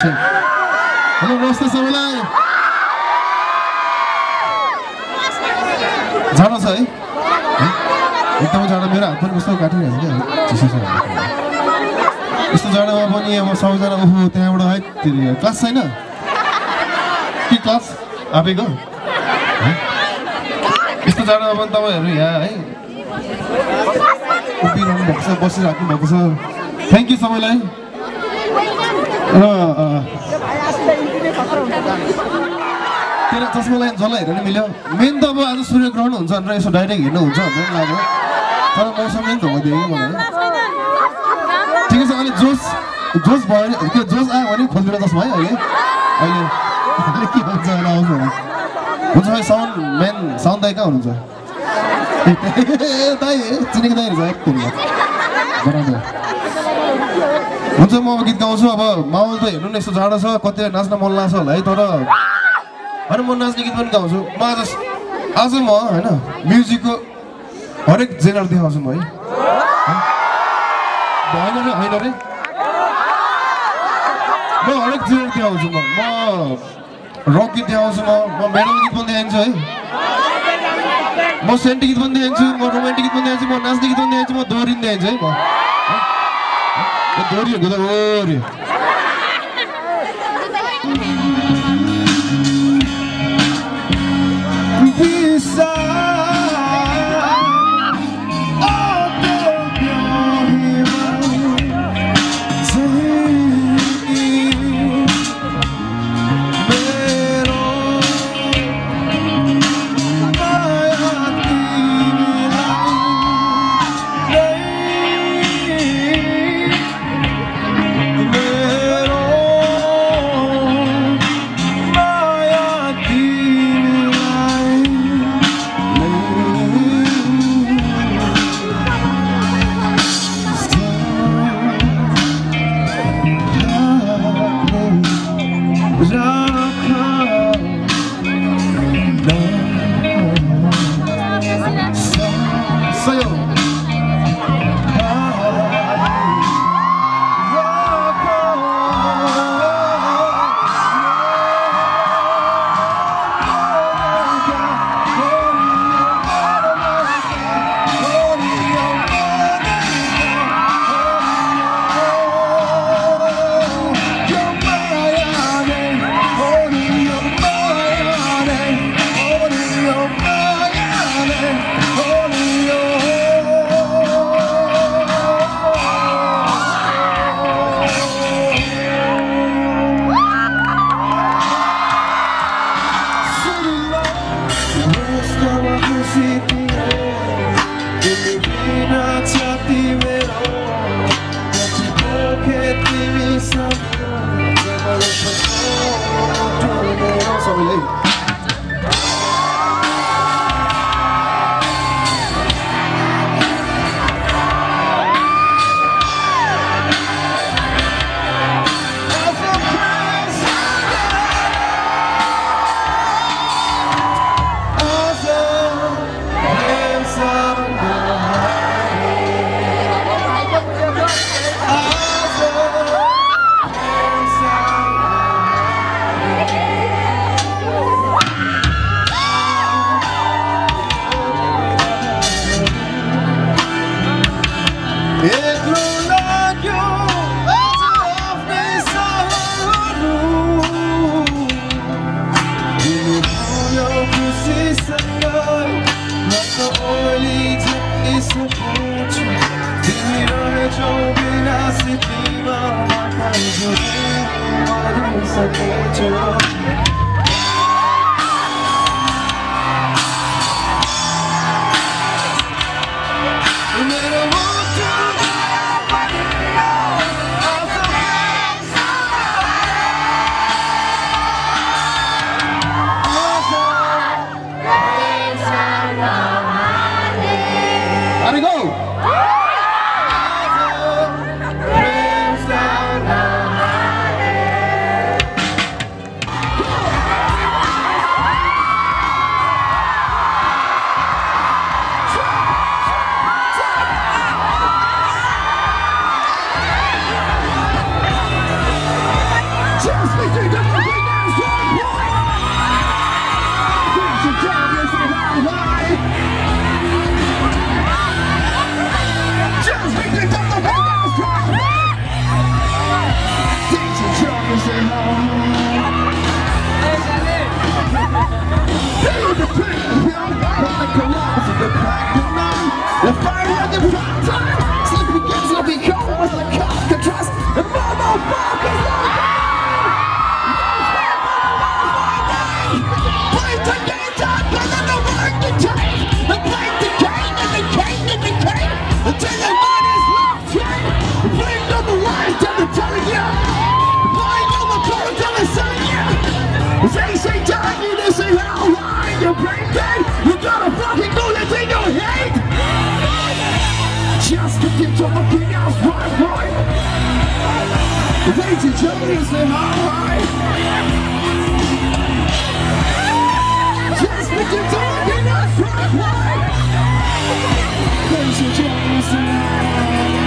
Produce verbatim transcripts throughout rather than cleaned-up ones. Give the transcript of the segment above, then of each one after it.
Hello नमस्ते सबैलाई जाडो छ है एकदमै जाडो मेरो हात पनि कस्तो काटिरहेको छ क्या चिसो छ यस्तो जाडोमा पनि अब सबैजना ओहो त्यहाँबाट है क्लास छैन के क्लास आफैको यस्तो जाडोमा पनि तपाईँहरू यहाँ है उभिरहनु भएको छ बसिराख्नु भएको छ थ्याङ्क यू सबैलाई र तेरो चस्मालाई जसलाई हेर्न मिल्यो मेन त अब आज सूर्यग्रहण हुन्छ भनेर यसो डाइरेक्ट हेर्नु हुन्छ भनेर लाग्यो तर मौसमले धोका दियो कि मलाई ठिकै छ अहिले जोस जोस भयो त्यो जोस आयो भने खोलिदिएर चस्मा है अहिले अहिले अहिले के हुन्छ होला आउँछ भने हुन्छ भाइ साउन्ड मेन साउन्ड दाइ कहाँ हुनुहुन्छ दाइ चिनेको दाइहरू छ एकतिर बराबर हुन्छ म गीत गाउँछु अब माहौल त हेर्नु न यस्तो जाडो छ कति नाच्न मन लाग्छ होला है तर अनि म नाच्ने गीत पनि गाउँछु म आज आज म होइन म्युजिकको हरेक जेनर देखाउँछु म है होइन रे होइन रे म हरेक जेनर देखाउँछु म म रक गीत देखाउँछु म म मेडल गीत पनि देखाउँछु है म सेन्टी गीत पनि देखाउँछु म रोमान्टिक गीत पनि देखाउँछु म नाच्ने गीत पनि देखाउँछु म दोहोरी पनि देखाउँछु है म दोहोरीहरूको त ओरी each other and say hi. Just make it dark and not bright. Thanks for joining us tonight.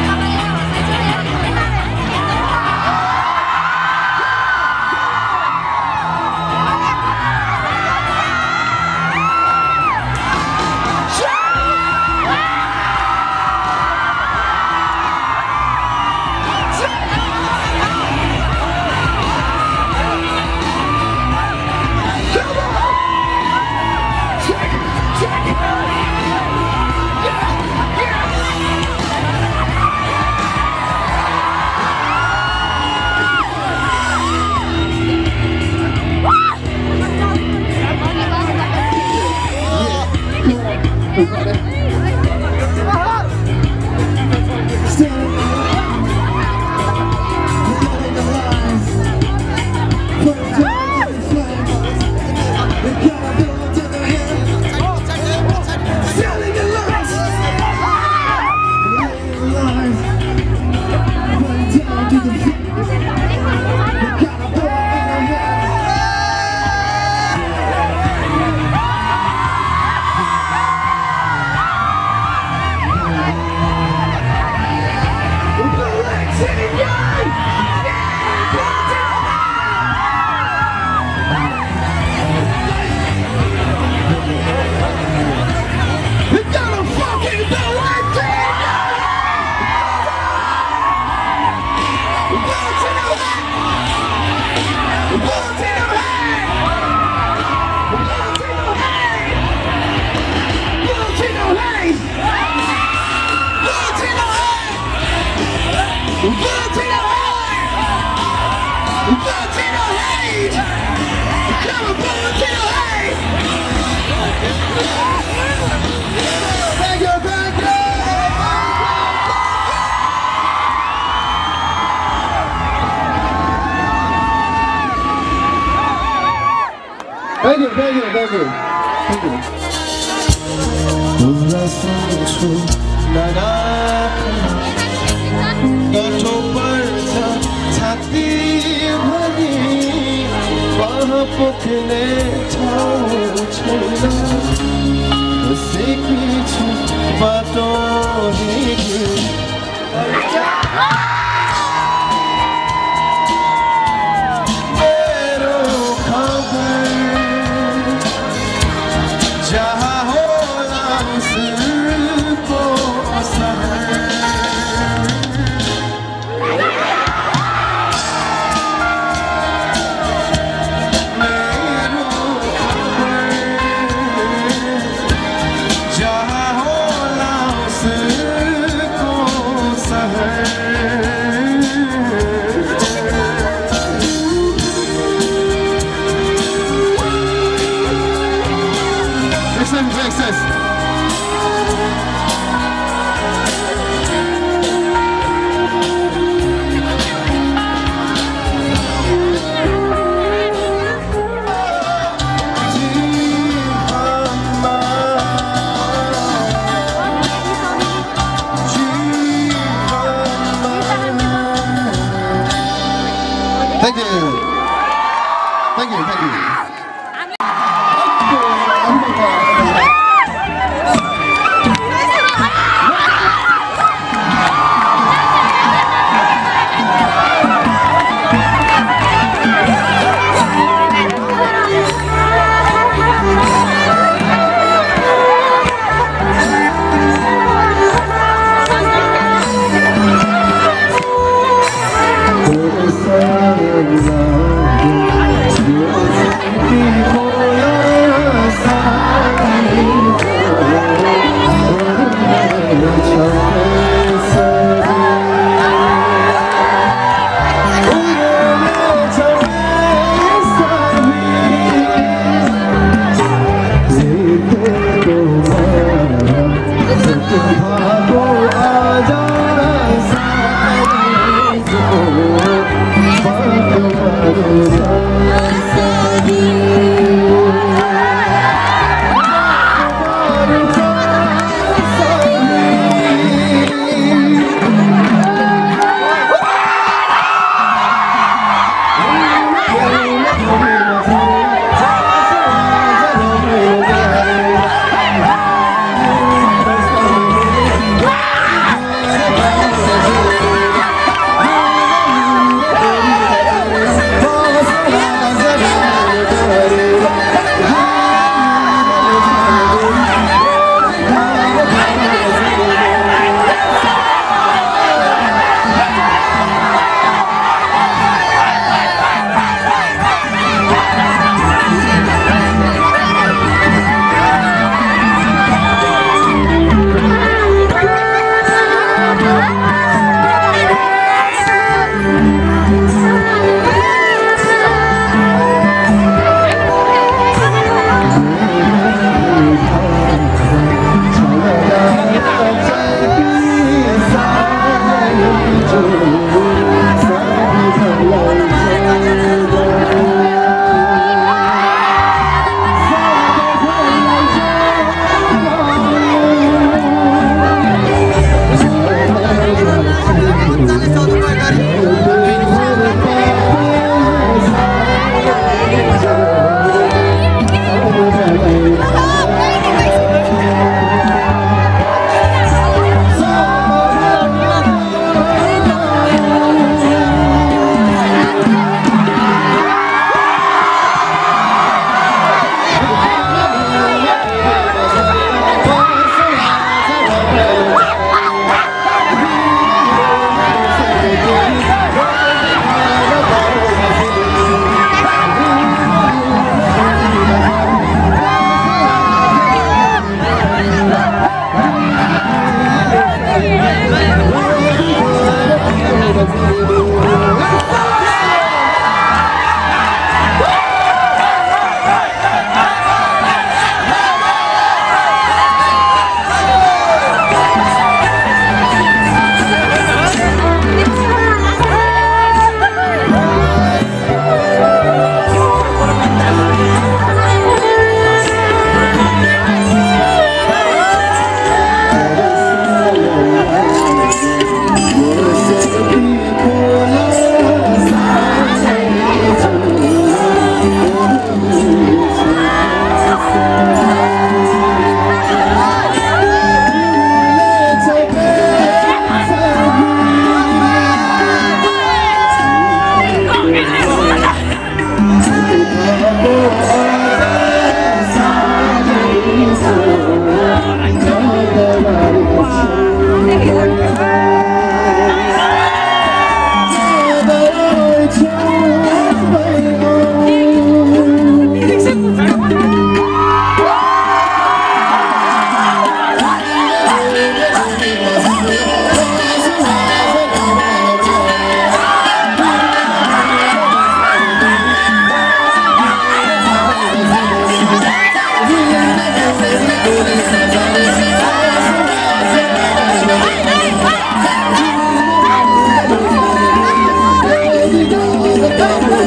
Thank you, thank you, thank you, thank you. 울었었죠 나가 너토벌자 자띠하니 와포크네 타오체나 세키치 바토히기 Thank you. Thank you, thank you.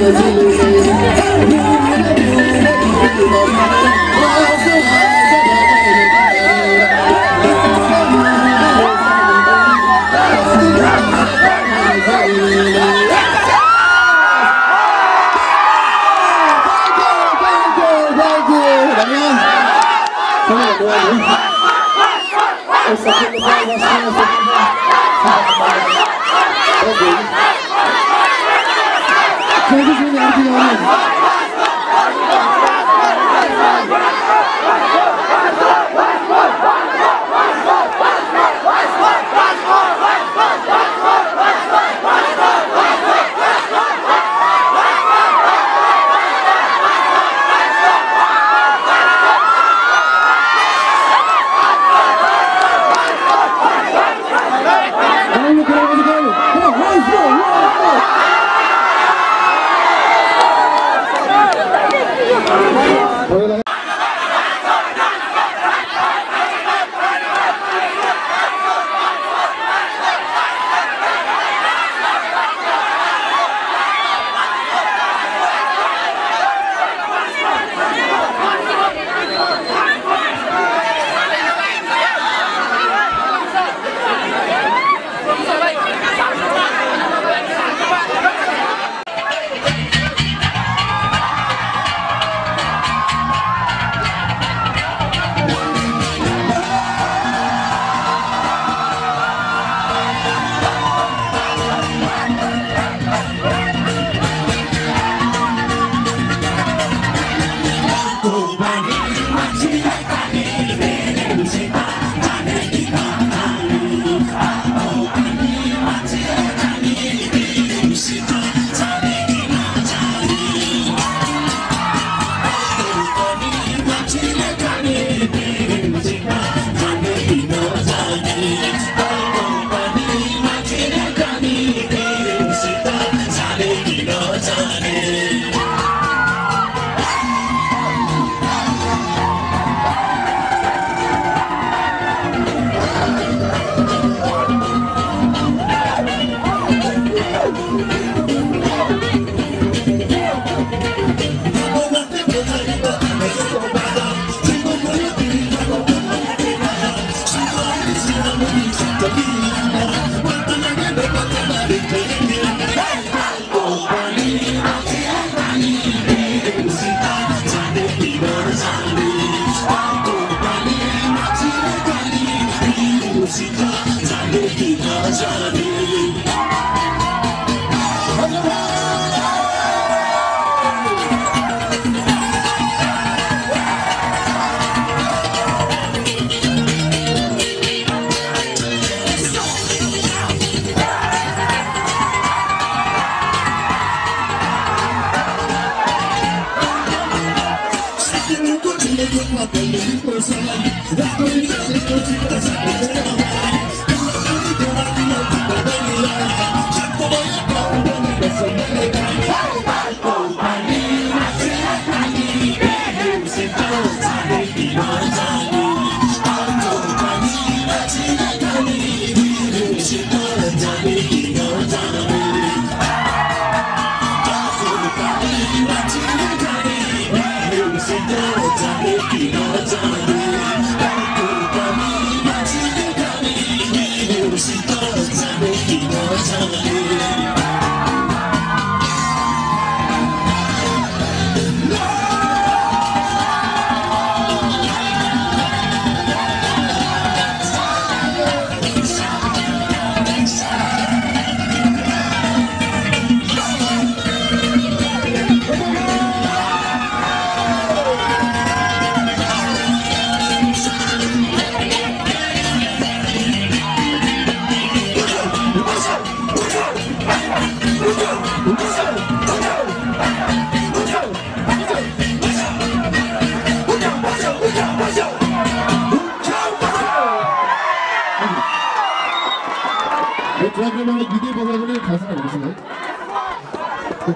ट्र्याकमा गीतै बजाएको नै खास हुँदैछ है।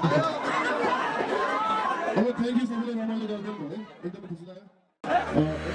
अब thank you सबैले रमाइलो गरिदिनु भयो, एकदमै खुसी लाग्यो।